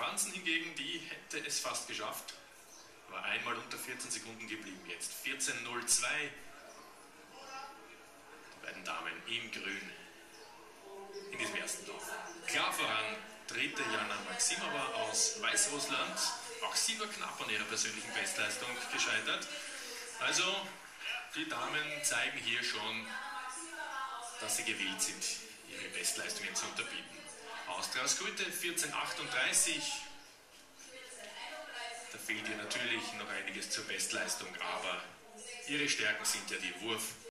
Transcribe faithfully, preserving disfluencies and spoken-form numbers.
Franzen hingegen, die hätte es fast geschafft. War einmal unter vierzehn Sekunden geblieben. Jetzt vierzehn null zwei. Die beiden Damen im Grün in diesem ersten Lauf. Klar voran, dritte Jana Maximova aus Weißrussland. Auch sie nur knapp an ihrer persönlichen Bestleistung gescheitert. Also, die Damen zeigen hier schon, dass sie gewillt sind, ihre Bestleistungen zu unterbieten. Austrias Gute vierzehn achtunddreißig. Da fehlt ihr natürlich noch einiges zur Bestleistung, aber ihre Stärken sind ja die Wurf-